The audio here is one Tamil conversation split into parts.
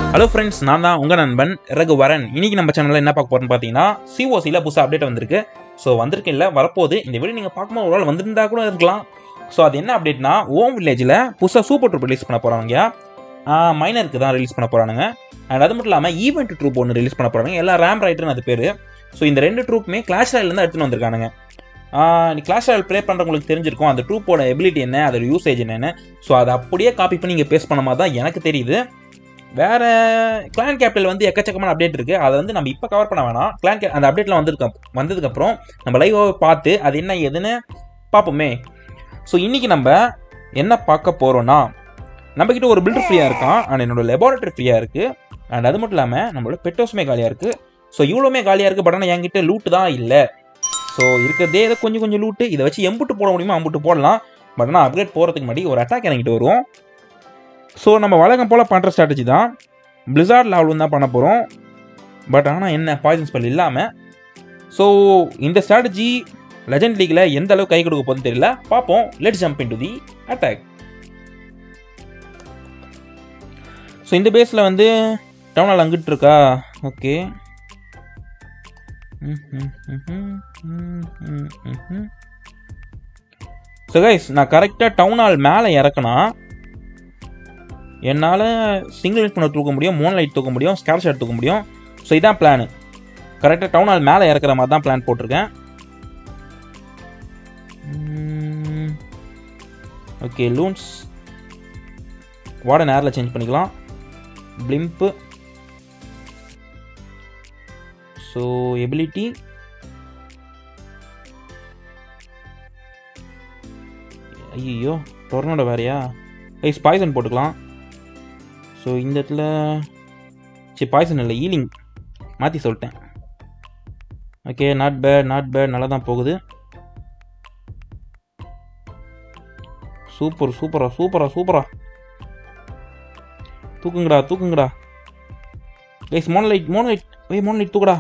ஹலோ ஃப்ரெண்ட்ஸ், நான் தான் உங்கள் நண்பன் ரகுவரன். இன்னைக்கு நம்ம சேனலில் என்ன பார்க்க போகிறோம்னு பார்த்தீங்கன்னா, சிஓசியில் புதுசாக அப்டேட் வந்திருக்கு. ஸோ வந்திருக்கு இல்லை, வரப்போகுது. இந்த வீடியோ நீங்கள் பார்க்கும்போது ஒரு நாள் வந்திருந்தா கூட இருக்கலாம். ஸோ அது என்ன அப்டேட்னா, ஓம் வில்லேஜில் புதுசாக சூப்பர் ட்ரூப் ரிலீஸ் பண்ண போகிறாங்க. மைனருக்கு தான் ரிலீஸ் பண்ண போகிறானுங்க. அண்ட் அது மட்டும் இல்லாமல் ஈவெண்ட் ட்ரூப் ஒன்று ரிலீஸ் பண்ண போகிறாங்க. எல்லாம் ரேம் ரைட்டர்னு அது பேர். ஸோ இந்த ரெண்டு ட்ரூப்புமே கிளாஷ் ராயல்லேருந்து எடுத்துன்னு வந்திருக்கானுங்க. கிளாஷ் ராயல் ப்ளே பண்ணுறவங்களுக்கு தெரிஞ்சிருக்கும் அந்த ட்ரூப்போட எபிலிட்டி என்ன, அதோட யூசேஜ் என்னென்னு. ஸோ அதை அப்படியே காப்பி பண்ணி இங்கே பேஸ்ட் பண்ண மாதிரி தான் எனக்கு தெரியுது. வேறு கிளான் கேபிட்டல் வந்து எக்கச்சக்கமான அப்டேட் இருக்குது. அதை வந்து நம்ம இப்போ கவர் பண்ண வேணாம். அந்த அப்டேட்லாம் வந்ததுக்கப்புறம் நம்ம லைவாக பார்த்து அது என்ன ஏதுன்னு பார்ப்போமே. ஸோ இன்றைக்கி நம்ம என்ன பார்க்க போகிறோன்னா, நம்மக்கிட்ட ஒரு பில்டர் ஃப்ரீயாக இருக்கான், அண்ட் என்னோட லெபார்ட்டரி ஃப்ரீயாக இருக்குது. அண்ட் அது மட்டும் இல்லாமல் நம்மளோட பெட்டோஸுமே காலியாக இருக்குது. ஸோ இவ்வளோமே காலியாக இருக்குது. பட் ஆனால் என்கிட்ட லூட்டு தான் இல்லை. ஸோ இருக்கிறதே இதை கொஞ்சம் லூட்டு. இதை வச்சு எம்புட்டு போட முடியுமோ அம்புட்டு போடலாம். பட் ஆனால் அப்கிரேட் போகிறதுக்கு முன்னாடி ஒரு அட்டாக் இறங்கிட்டு வருவோம். ஸோ நம்ம வழக்கம் போல் பண்ணுற ஸ்ட்ராட்டஜி தான். பிளிசார்ட் லெவலும் தான் பண்ண போகிறோம். பட் ஆனால் என்ன பாய்சன் ஸ்பெல் இல்லாமல். ஸோ இந்த ஸ்ட்ராட்டஜி லெஜண்ட் லீக்கில் எந்த அளவுக்கு கை கொடுக்க போகுதுன்னு தெரியல. பார்ப்போம். Let's jump into the attack. So இந்த பேஸில் வந்து டவுனால் அங்கிட்டு இருக்கா. ஓகே. ஸோ கைஸ், நான் கரெக்டாக டவுனால் மேலே இறக்குனா என்னால் சிங்கிள் லைட் பண்ண தூக்க முடியும், மூணு லைட் தூக்க முடியும், ஸ்கேர் ஷாட் தூக்க முடியும். ஸோ இதான் பிளானு. கரெக்டாக டவுனால் மேலே இறக்குற மாதிரி தான் பிளான் போட்டிருக்கேன். ஓகே, லூன்ஸ் வார்டன் ஏரில் சேஞ்ச் பண்ணிக்கலாம். பிளிம்ப்பு. ஸோ எபிலிட்டி ஐயோ டொர்னோட வேறையா. ஐஸ் பாய்சன் போட்டுக்கலாம். ஸோ இந்த இடத்துல சரி பாய்சன் இல்லை, ஈலிங் மாற்றி சொல்லிட்டேன். ஓகே, நாட் பேட் நல்லா தான் போகுது. சூப்பரா தூக்குங்கடா. கைஸ் மோனலைட் தூக்குடா.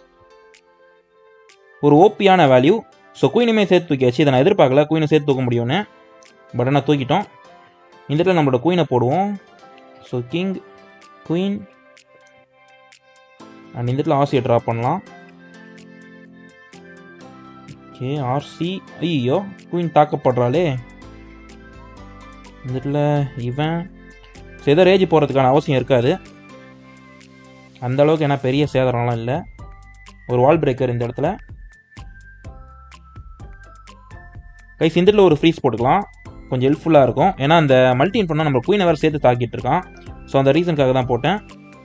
ஒரு ஓபியான வேல்யூ. ஸோ குயினுமே சேர்த்து தூக்கியாச்சு. இதை நான் எதிர்பார்க்கல குயினை சேர்த்து தூக்க முடியும்னு. பட் ஆனால் தூக்கிட்டோம். இந்த இடத்துல நம்மளோட குயினை போடுவோம். ஸோ கிங் குயின் அண்ட் இந்த இடத்துல ஆர்சியை ட்ரா பண்ணலாம். Okay, RC. ஐயோ குயின் தாக்கப்படுறாளே இந்த இடத்துல இவன். ஸோ எதோ ரேஜ் போகிறதுக்கான அவசியம் இருக்காது அந்த அளவுக்கு. ஏன்னா பெரிய சேதாரம்லாம் இல்லை. ஒரு வால் பிரேக்கர் இந்த இடத்துல. கைஸ் இந்த இடத்துல ஒரு ஃப்ரீஸ் போட்டுக்கலாம், கொஞ்சம் ஹெல்ப்ஃபுல்லாக இருக்கும். ஏன்னா அந்த மல்டி இன்ஃபோன்னா நம்ம குயினை வேறு சேர்த்து தாக்கிட்டு இருக்கான். ஸோ அந்த ரீசனுக்காக தான் போட்டேன்.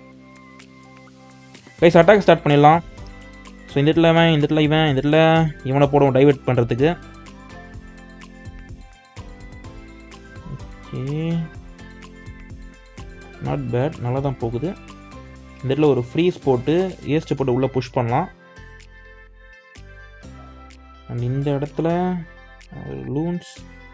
கைஸ் அட்டாக் ஸ்டார்ட் பண்ணிடலாம். ஸோ இந்த இடத்துல இவனை போடுவோம் டைவர்ட் பண்ணுறதுக்கு. ஓகே, நாட் பேட் நல்லா தான் போகுது. இந்த இடத்துல ஒரு ஃப்ரீஸ் போட்டு ஏஸ்ட் போட்டு உள்ளே புஷ் பண்ணலாம். அண்ட் இந்த இடத்துல லூன்ஸ்.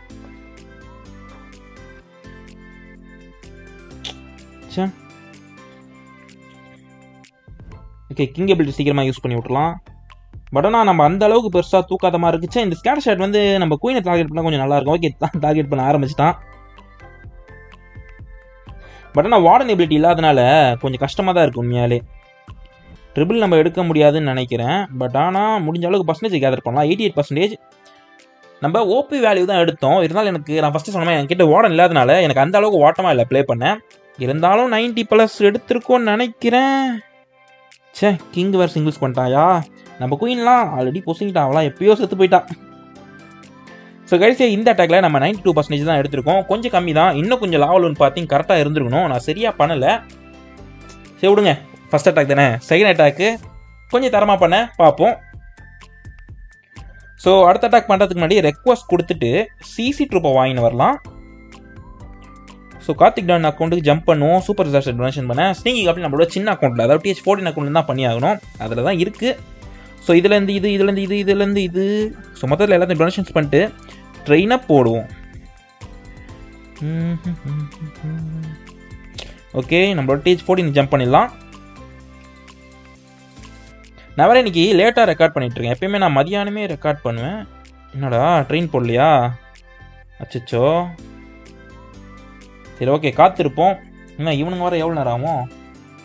ஓகே, கிங் எபிலிட்டி சீக்கிரமாக யூஸ் பண்ணி விட்டுலாம். பட் ஆனால் நம்ம அந்த அளவுக்கு பெருசாக தூக்காத மாதிரி இருக்குச்சு. இந்த ஸ்கேர் ஷாட் வந்து நம்ம குயினை டார்கெட் பண்ணால் கொஞ்சம் நல்லாயிருக்கும். ஓகே, தான் டார்கெட் பண்ண ஆரம்பிச்சிட்டான். பட் ஆனால் வார்டன் எபிலிட்டி இல்லாதனால கொஞ்சம் கஷ்டமாக தான் இருக்குது உண்மையாலே. ட்ரிபிள் நம்ம எடுக்க முடியாதுன்னு நினைக்கிறேன். பட் ஆனால் முடிஞ்ச அளவுக்கு பர்சன்டேஜ் கேதர் பண்ணலாம். 88%. நம்ம ஓபி வேல்யூ தான் எடுத்தோம். இருந்தாலும் நான் ஃபஸ்ட்டு சொன்னேன், என்கிட்ட வார்டன் இல்லாதனால எனக்கு அந்த அளவுக்கு வாட்டமாக இல்லை ப்ளே பண்ணேன். இருந்தாலும் 90+ எடுத்திருக்கோன்னு நினைக்கிறேன். சே, கிங் வேறு சிங்கிள்ஸ் பண்ணிட்டாயா. நம்ம குயின்லாம் ஆல்ரெடி பொசிங்கிட்டா, அவளாம் எப்பயோ செத்து போயிட்டான். ஸோ கடைசியாக இந்த அட்டாக்ல நம்ம 92% தான் எடுத்திருக்கோம். கொஞ்சம் கம்மி தான். இன்னும் கொஞ்சம் லாவல்னு பார்த்தீங்க கரெக்டாக இருந்திருக்கணும். நான் சரியாக பண்ணலை. சரி விடுங்க, ஃபஸ்ட் அட்டாக் தானே. செகண்ட் அட்டாக்கு கொஞ்சம் தரமாக பண்ண பார்ப்போம். ஸோ அடுத்த அட்டாக் பண்ணுறதுக்கு முன்னாடி ரெக்வஸ்ட் கொடுத்துட்டு சிசி ட்ரூப்பை வாங்கின்னு வரலாம். ஸோ கார்த்திக் டான் அக்கௌண்ட்டுக்கு ஜம்ப் பண்ணுவோம். சூப்பர் டிசாஸ்டர் டொனேஷன் பண்ணேன். ஸ்னீக்கிங் அப்படின்னு நம்மளோட சின்ன அக்கௌண்ட்டில், அதாவது TH14 அக்கௌண்ட்டில் தான் பண்ணி ஆகணும். அதில் தான் இருக்குது. ஸோ இதுலேருந்து இது. ஸோ மொத்தத்தில் எல்லாத்தையும் டொனேஷன்ஸ் பண்ணிட்டு ட்ரெயினாக போடுவோம். ஓகே, நம்மளோட TH14 ஜம்ப் பண்ணிடலாம். நான் வேறு இன்றைக்கி லேட்டாக ரெக்கார்ட் பண்ணிகிட்ருக்கேன். எப்பயுமே நான் மதியானமே ரெக்கார்ட் பண்ணுவேன். என்னடா ட்ரெயின் போடலையா? அச்சோ. சரி ஓகே, காத்திருப்போம். இன்னும் ஈவினிங் வர எவ்வளோ நேரம் ஆகும்?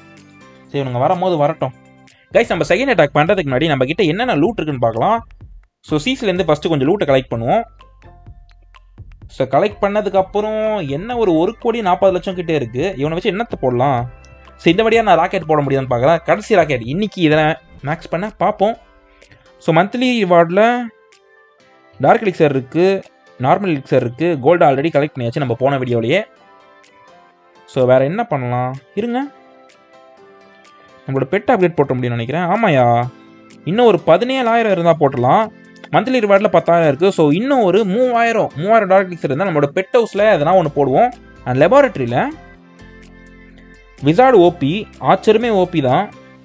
சரி இவனுங்க வரும்போது வரட்டும். கைஸ் நம்ம செகண்ட் அட்டாக் பண்ணுறதுக்கு முன்னாடி நம்ம கிட்ட என்னென்ன லூட் இருக்குன்னு பார்க்கலாம். ஸோ சீஸ்லேருந்து ஃபஸ்ட்டு கொஞ்சம் லூட்டை கலெக்ட் பண்ணுவோம். ஸோ கலெக்ட் பண்ணதுக்கப்புறம் என்ன ஒரு 1,40,00,000 கிட்டே இருக்குது. இவனை வச்சு என்னத்தை போடலாம்? ஸோ இந்த வழியாக நான் ராக்கெட் போட முடியுதுன்னு பார்க்குறேன். கடைசி ராக்கெட் இன்றைக்கி இதை மேக்ஸ் பண்ண பார்ப்போம். ஸோ மந்த்லி ரிவார்டில் டார்க் எலிக்சர் இருக்குது, நார்மல் எலிக்சர் இருக்குது, கோல்டு ஆல்ரெடி கலெக்ட் பண்ணியாச்சு நம்ம போன வீடியோலையே. ஸோ வேறு என்ன பண்ணலாம்? இருங்க, நம்மளோட பெட் அப்டேட் போட்ட முடியும்னு நினைக்கிறேன். ஆமாயா, இன்னும் ஒரு 17,000 இருந்தால் போட்டலாம். மந்த்லி ரிவார்டில் 10,000 இருக்குது. ஸோ இன்னும் ஒரு 3,000 டார்க் எலிக்சர் இருந்தால் நம்மளோட பெட் ஹவுஸில் எதனா ஒன்று போடுவோம். அண்ட் லெபார்ட்ரியில் விசார்டு ஓபி, ஆச்சருமே ஓபி தான்.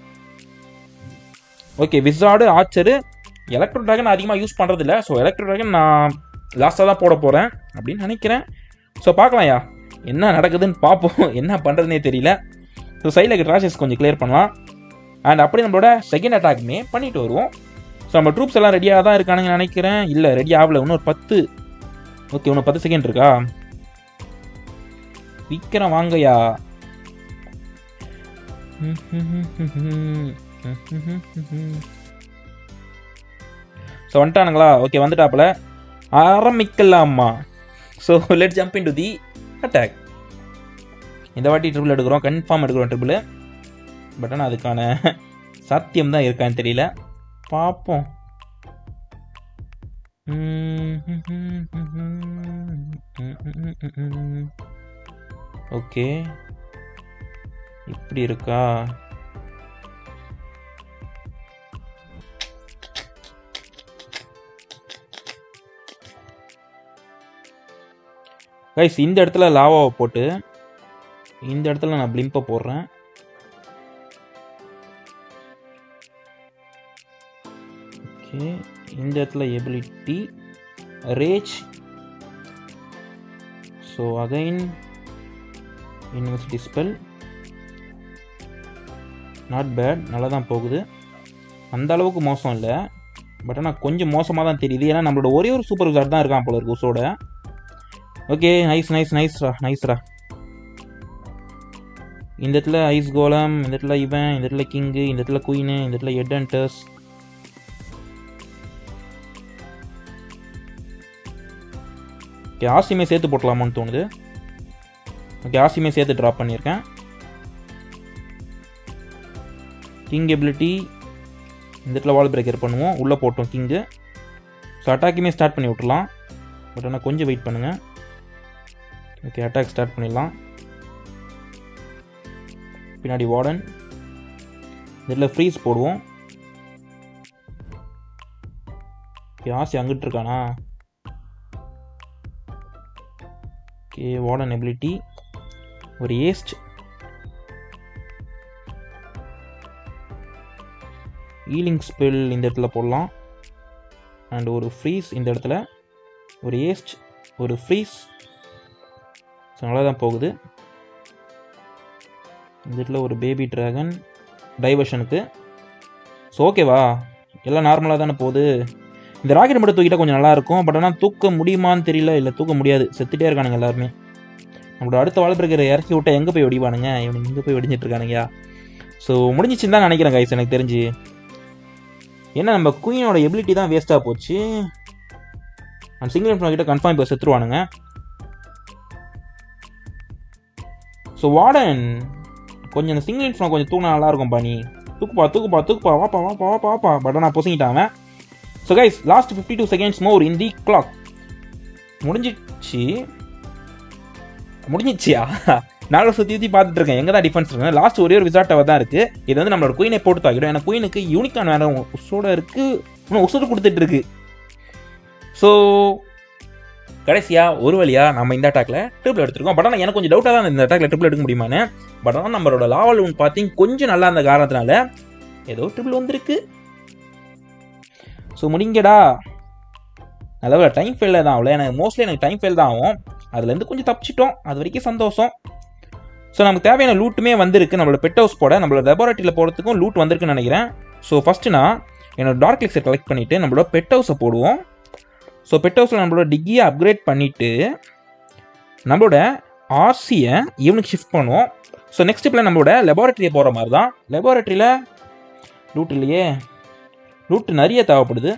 Okay, wizard archer. Electro dragon அதிகமாக யூஸ் பண்ணுறதில்ல. ஸோ எலக்ட்ரோ ட்ராகன் நான் லாஸ்ட்டாக தான் போட போகிறேன் அப்படின்னு நினைக்கிறேன். ஸோ பார்க்கலாம்யா, என்ன நடக்குதுன்னு பார்ப்போம். என்ன பண்ணுறதுனே தெரியல. ஸோ சைடில் ட்ராஷஸ் கொஞ்சம் கிளியர் பண்ணலாம். அண்ட் அப்படி நம்மளோட செகண்ட் அட்டாக்மே பண்ணிட்டு வருவோம். ஸோ நம்ம ட்ரூப்ஸ் எல்லாம் ரெடியாக தான் இருக்கானுங்கன்னு நினைக்கிறேன். இல்லை, ரெடி ஆகல, இன்னும் ஒரு 10. ஓகே, இன்னும் 10 செகண்ட் இருக்கா? சீக்கிரம் வாங்கயா. ஸோ வந்துட்டானுங்களா? ஓகே, வந்துட்டாப்புல. ஆரம்பிக்கலாமா? So let jump in to the attack. இந்த வாட்டி ட்ரிபிள் எடுக்கிறோம், கன்ஃபார்ம் எடுக்கிறோம் ட்ரிபிள். பட் ஆனால் அதுக்கான சாத்தியம் தான் இருக்கான்னு தெரியல, பார்ப்போம். ஓகே, இப்படி இருக்கா? கைஸ், இந்த இடத்துல லாவாவை போட்டு இந்த இடத்துல நான் பிளிம்பை போடுறேன். ஓகே, இந்த இடத்துல ability rage. So again university spell. Not bad, நல்லா தான் போகுது. அந்த அளவுக்கு மோசம் இல்லை, பட் ஆனால் கொஞ்சம் மோசமாக தான் தெரியுது. ஏன்னா நம்மளோட ஒரே ஒரு சூப்பர் விசார்ட் தான் இருக்கான் போல இருக்கு உசோட. ஓகே, நைஸ் நைஸ் நைஸ்ரா, நைஸ்ரா. இந்த இடத்துல ஐஸ் கோலம், இந்த இடத்துல இவன், இந்த இடத்துல கிங்கு, இந்த இடத்துல குயினு, இந்த இடத்துல ஹெட் ஹண்டர்ஸ். ஓகே, ஆசியுமே சேர்த்து போட்டலாமான்னு தோணுது. ஓகே, ஆசியுமே சேர்த்து ட்ராப் பண்ணியிருக்கேன். கிங் எபிலிட்டி இந்த இடத்துல வால் பிரேக்கர் பண்ணுவோம். உள்ளே போட்டோம் கிங்கு. ஸோ அட்டாக்குமே ஸ்டார்ட் பண்ணி விட்டுலாம். பட் ஆனால் கொஞ்சம் வெயிட் பண்ணுங்கள். ஓகே, அட்டாக் ஸ்டார்ட் பண்ணிடலாம். பின்னாடி வார்டன், இதில் ஃப்ரீஸ் போடுவோம். ஓகே, ஆசி அங்கிட்டு இருக்கானா? ஓகே, வார்டன் எபிலிட்டி ஒரு ஏஸ்ட். ஹீலிங் ஸ்பெல் இந்த இடத்துல போடலாம். அண்ட் ஒரு ஃப்ரீஸ் இந்த இடத்துல, ஒரு ஏஸ்ட், ஒரு ஃப்ரீஸ். ஸோ நல்லா தான் போகுது. இந்த இடத்துல ஒரு பேபி ட்ராகன் டைவர்ஷனுக்கு. ஸோ ஓகேவா, எல்லாம் நார்மலாக தானே போகுது. இந்த ராக்கெட் மட்டும் தூக்கிட்டால் கொஞ்சம் நல்லாயிருக்கும். பட் ஆனால் தூக்க முடியுமான்னு தெரியல. இல்லை, தூக்க முடியாது, செத்துட்டே இருக்கானுங்க எல்லாருமே. நம்மளோட அடுத்த வால் பிரேக்கரை இறக்கி விட்டால் எங்கே போய் வெடிவானுங்க? இவனுக்கு இங்கே போய் வெடிஞ்சிட்டு இருக்கானுங்கயா. ஸோ முடிஞ்சிச்சுன்னு தான் நினைக்கிறேன் கைஸ், எனக்கு தெரிஞ்சு. ஏன்னா நம்ம குயினோட எபிலிட்டி தான் வேஸ்ட்டாக போச்சு. அண்ட் சிங்கிள் இன்ஃபோன் கிட்ட கன்ஃபார்ம் இப்போ செத்துருவானுங்க. ஸோ வார்டன் கொஞ்சம் இந்த சிங்கிள் இன்ஃபோன் கொஞ்சம் தூங்கினா நல்லாயிருக்கும். பண்ணி தூக்குப்பா தூக்குப்பா தூக்குப்பா, வாப்பா வாப்பா வாப்பா வாப்பா. பட் நான் பொசிக்கிட்டான். So guys, last 52 seconds more in the clock. முடிஞ்சிச்சியா? நானும் சுற்றி பார்த்துட்டு இருக்கேன் எங்கே தான் டிஃபென்ஸ் இருக்கு. லாஸ்ட் ஒரே ஒரு விசார்ட் டவர் தான் இருக்குது. இது வந்து நம்மளோட குயினை போட்டு தாக்கிடும். ஏன்னா குயினுக்கு யூனிக்கான் வேறு உசோட இருக்குது, இன்னும் உசோடு கொடுத்துட்டு இருக்கு. ஸோ கடைசியாக ஒரு வழியாக நம்ம இந்த அட்டாக்ல ட்ரிபிள் எடுத்துருக்கோம். பட் ஆனால் எனக்கு கொஞ்சம் டவுட்டாக தான் இந்த அட்டாக்ல ட்ரிபிள் எடுக்க முடியுமான்னு. பட் ஆனால் நம்மளோட லாவல் ஒன்று பார்த்தீங்க கொஞ்சம் நல்லா இருந்த காரணத்தினால ஏதோ ட்ரிபிள் வந்திருக்கு. ஸோ முடிங்கடா. நல்ல டைம் ஃபெயிலில் தான் ஆகல. எனக்கு டைம் ஃபெயில் தான் ஆகும். அதுலேருந்து கொஞ்சம் தப்பிச்சிட்டோம், அது வரைக்கும் சந்தோஷம். ஸோ நமக்கு தேவையான லூட்டுமே வந்திருக்கு. நம்மளோட பெட் ஹவுஸ் போட, நம்மளோட லெபார்ட்டரியில் போகிறதுக்கும் லூட் வந்திருக்குன்னு நினைக்கிறேன். ஸோ ஃபஸ்ட்டு நான் என்னோட டார்க் எலிக்சர் கலெக்ட் பண்ணிவிட்டு நம்மளோட பெட் ஹவுஸை போடுவோம். ஸோ பெட் ஹவுஸில் நம்மளோட டிக்கியை அப்கிரேட் பண்ணிவிட்டு நம்மளோட ஆர்சியை இவனுக்கு ஷிஃப்ட் பண்ணுவோம். ஸோ நெக்ஸ்ட் ஸ்டெப்பில் நம்மளோட லெபார்ட்டரியை போகிற மாதிரி தான். லெபார்ட்டரியில் லூட் இல்லையே, லூட் நிறைய தேவைப்படுது.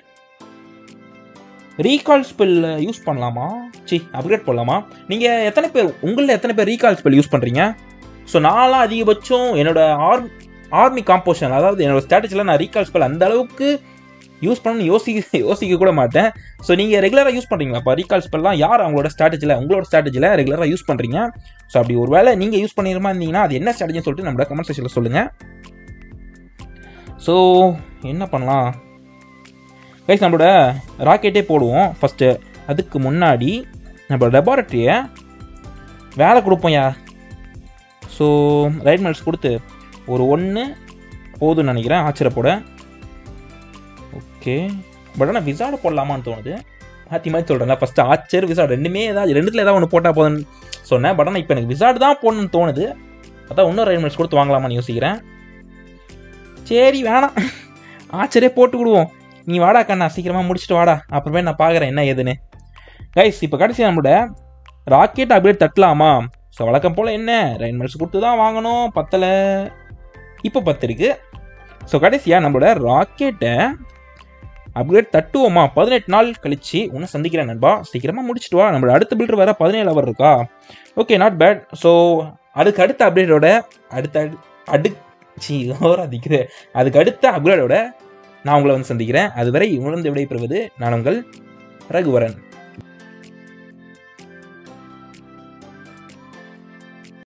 ரீகால் ஸ்பெல் யூஸ் பண்ணலாமா? அப்கிரேட் பண்ணலாமா? நீங்கள் எத்தனை பேர், உங்களில் எத்தனை பேர் ரீகால் ஸ்பெல் யூஸ் பண்ணுறீங்க? ஸோ நான்லாம் அதிகபட்சம் என்னோட ஆர்மி காம்போஷன், அதாவது என்னோட ஸ்ட்ராட்டஜியில் நான் ரீகால் ஸ்பெல் அந்த அளவுக்கு யூஸ் பண்ணணும்னு யோசிக்க கூட மாட்டேன். ஸோ நீங்கள் ரெகுலராக யூஸ் பண்ணுறீங்களா? இப்போ ரீகால் ஸ்பெல்லாம் யார் உங்களோட ஸ்ட்ராட்டஜியில் ரெகுலராக யூஸ் பண்ணுறீங்க? ஸோ அப்படி ஒரு வேளை நீங்கள் யூஸ் பண்ணிடுமா இருந்தீங்கன்னா அது என்ன ஸ்ட்ராட்டஜின்னு சொல்லிட்டு நம்மளோட கமெண்ட் செக்ஷனில் சொல்லுங்கள். ஸோ என்ன பண்ணலாம் கைஸ், நம்மளோட ராக்கெட்டே போடுவோம் ஃபஸ்ட்டு. அதுக்கு முன்னாடி நம்மளோட லெபார்ட்டரியை வேலை கொடுப்போம். ஸோ ரைட் மெல்ஸ் கொடுத்து ஒரு 1 போதுன்னு நினைக்கிறேன் ஆச்சரியப்போட. ஓகே, பட் ஆனால் விசாட போடலாமான்னு தோணுது. மாற்றி மாதிரி சொல்கிறேன். ஃபஸ்ட்டு ஆச்சர் விசாட் ரெண்டுத்தில் ஏதாவது ஒன்று போட்டால் போதுன்னு சொன்னேன். பட் ஆனால் இப்போ எனக்கு விசாட் தான் போடணும்னு தோணுது. அதான் இன்னும் ரைட் மெல்ஸ் கொடுத்து வாங்கலாமான்னு யோசிக்கிறேன். சரி வேணாம், ஆச்சரியே போட்டு விடுவோம். நீ வாடா கண்ணா, சீக்கிரமாக முடிச்சுட்டு வாடா, அப்புறமே நான் பார்க்குறேன் என்ன ஏதுன்னு. கைஸ் இப்போ கடைசி நம்மளோட ராக்கெட் அப்கிரேட் தட்டலாமா? ஸோ வழக்கம் போல் என்ன ரைட் மெல்ஸ் கொடுத்து தான் வாங்கணும். பத்தலை, இப்போ 10 இருக்குது. ஸோ கடைசியாக நம்மளோட ராக்கெட்டை அப்கிரேட் தட்டுவோமா? 18 நாள் கழிச்சு ஒன்று சந்திக்கிறேன் நண்பா. சீக்கிரமாக முடிச்சுட்டு வா. நம்மளோட அடுத்த பில்டர் வேறு 17 ஹவர் இருக்கா? Okay, not bad. ஸோ அதுக்கு அடுத்த அப்டேட்டோட அதுக்கு அடுத்த அப்கிரேடோட நான் உங்களை வந்து சந்திக்கிறேன். அதுவரை உணர்ந்து விடைபெறுவது நான் உங்கள் ரகுவரன்.